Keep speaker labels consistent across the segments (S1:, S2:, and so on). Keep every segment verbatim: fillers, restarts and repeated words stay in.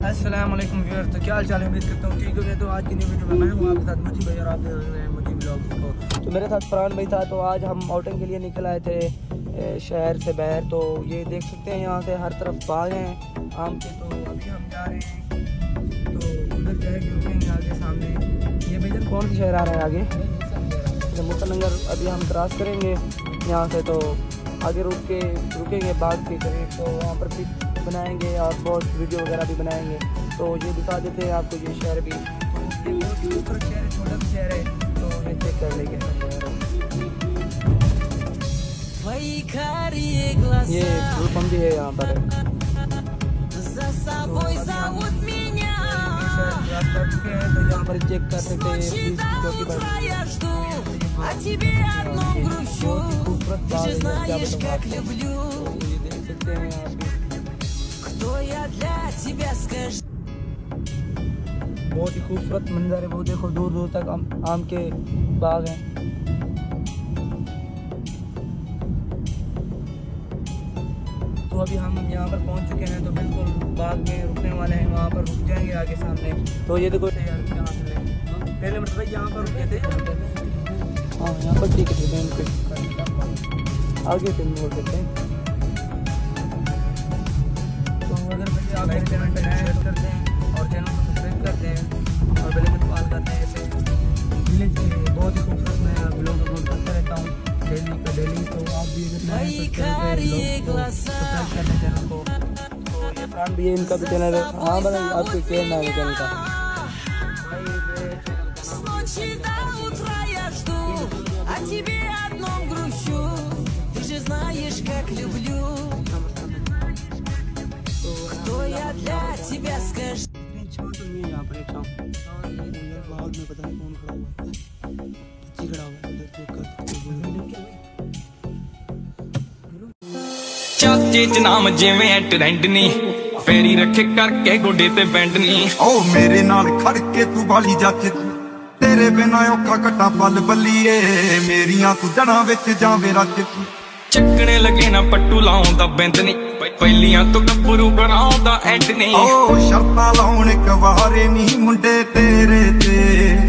S1: अस्सलाम वालेकुम व्यूअर्स, तो क्या हाल चाल है? उम्मीद करता हूँ ठीक हो गए। तो आज की न्यू वीडियो में मैं हूँ आपके साथ मुझी भाई और आप देख रहे हैं मुझी ब्लॉग को। तो मेरे साथ फरहान भाई था। तो आज हम आउटिंग के लिए निकल आए थे शहर से बाहर। तो ये देख सकते हैं यहाँ से हर तरफ बाग हैं आम के। तो अभी हम जा रहे हैं, तो उधर जाएंगे, रुकेंगे आगे सामने। ये भैया कौन सा शहर आ रहा है आगे? मुसलनगर अभी हम क्रॉस करेंगे यहाँ से। तो आगे रुक के रुकेंगे बाग के करीब, तो वहाँ पर पिक बनाएंगे और बहुत वीडियो वगैरह भी बनाएंगे। तो ये दिखा देते हैं आपको ये शहर भी। तो ये बहुत खूबसूरत शहर है, छोटा सा शहर है। तो ये चेक कर लेंगे। ये पेट्रोल पंप भी है यहाँ पर। तो यहाँ पर चेक कर सकते हैं खूबसूरत बाग है, क्या बताऊँ आपको। तो ये देख सकते हैं यहाँ पे बहुत ही खूबसूरत मंजर है। वो देखो दूर दूर तक आम, आम के बाग हैं। तो अभी हम यहाँ पर पहुँच चुके हैं। तो बिल्कुल बाग में रुकने वाले हैं, वहाँ पर रुक जाएंगे आगे सामने। तो ये देखो यार यहाँ से पहले मतलब भाई यहाँ पर रुके थे। हाँ यहाँ पर ठीक है, आगे से मोड़ देते हैं। अगर भैया आप मेरे चैनल पर नए शेयर करते हैं और चैनल को सब्सक्राइब करते हैं और बेल आइकन कॉल करते हैं, ऐसे विलेज के बहुत ही खूबसूरत मैं ब्लॉग अपलोड करता रहता हूँ डेली का डेली। तो आप भी अगर नए तो सब्सक्राइब कर लें चैनल को। तो ये फरहान भी है, इनका भी चैनल है। हाँ भाई आपके क्या नाम है चैनल का?
S2: चाचे च नाम जिवें ट्रेंड नी, फेरी रखे करके गोडे ते बैंड नी।
S3: ओ मेरे नाल खड़ के तू वाली जच, तेरे बिना औखा कट्टा पल बल्लीए। मेरियां तू जड़ां विच जावे रच,
S2: चकने लगे ना पट्टू लाउंदा बैंड नी। पहलियां तो गब्बरू बनाउंदा एंड नी।
S3: ओ शर्तां लाउण कवारे नी मुंडे तेरे ते।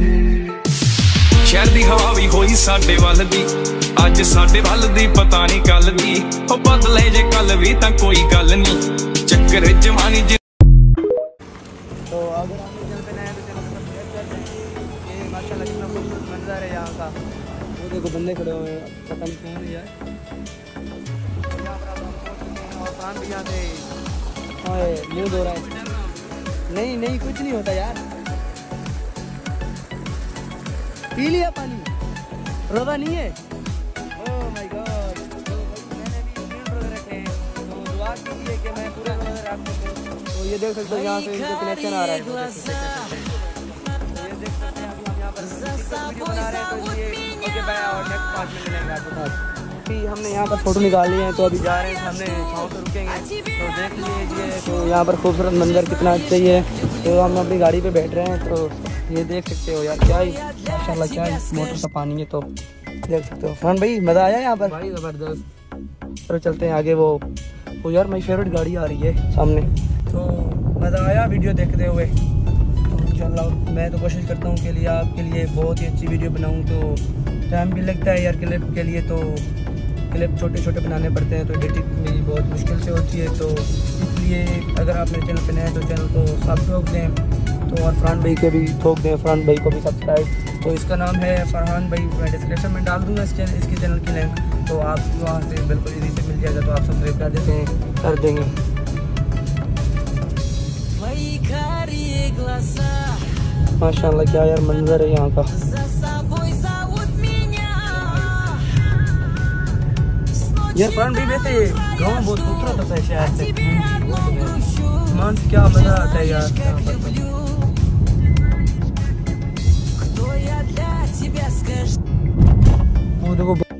S2: शहर दी हवा भी होई साडे वल दी, अज साडे वल दी पता नहीं कल दी। ओ बदले जे कल भी तां कोई गल नी, चक्कर जवानी ज।
S1: तो अगर आप चैनल पे नए हैं तो चैनल को सब्सक्राइब कर दें। ये माशाल्लाह कितना खूबसूरत मंजर है यहाँ का। वो देखो बंदे खड़े हुए हैं, पता नहीं कौन है यार। यहाँ पर आप पहुँच चुके हैं और फरहान भी यहाँ से हाँ न्यूज़ हो रहा है। नहीं नहीं कुछ नहीं होता यार, पी लिया पानी, रोज़ा नहीं है। ओह माय गॉड, तो मैंने भी न्यूज़ रोज़े रखे हैं, तो दुआ कीजिए कि मैं पूरे रोज़े रख सकूँ। तो ये देख सकते हो यहाँ से इनका कनेक्शन आ रहा है। तो ये देख सकते हैं अभी हम यहाँ पर वीडियो बना रहे हैं। तो ये ओके बाय, और नेक्स्ट पार्ट में मिलेंगे आपके साथ। अभी हमने यहाँ पर फोटो निकाल लिए हैं, तो अभी जा रहे हैं सामने छाँव पे रुकेंगे। तो देख लीजिए तो यहाँ पर खूबसूरत मंजर कितना अच्छा ही है। तो हम अपनी गाड़ी पे बैठ रहे हैं। तो ये देख सकते हो यार, क्या ही माशाल्लाह, क्या ही मोटर का पानी है। तो देख सकते हो फरहान भाई, मज़ा आया यहाँ पर भाई, ज़बरदस्त। चलो चलते हैं आगे। वो वो यार मेरी फेवरेट गाड़ी आ रही है सामने। तो मज़ा आया वीडियो देखते हुए। तो इंशाल्लाह मैं तो कोशिश करता हूँ कि लिए आपके लिए बहुत ही अच्छी वीडियो बनाऊँ। तो टाइम भी लगता है यार क्लिप के लिए, तो क्लिप छोटे छोटे बनाने पड़ते हैं। तो एडिटिंग भी बहुत मुश्किल से होती है। तो इसलिए अगर आप मेरे चैनल पर नए हैं तो चैनल को सब ठोक दें। तो और फरहान भाई के भी ठोक दें, फरहान भाई को भी सब्सक्राइब। तो इसका नाम है फरहान भाई, मैं डिस्क्रिप्शन में डाल दूँगा इस चैनल इसके चैनल की लिंक। तो आप वहाँ से बिल्कुल इजी से मिल जाएगा। तो आप सब्सक्राइब कर देते हैं, कर देंगे। माशाल्लाह क्या यार मंजर है यहाँ का। यार फरहान भाई वैसे गाँव बहुत खूबसूरत होता है शहर से, मान से क्या मज़ा आता है यार यहाँ पर। वो देखो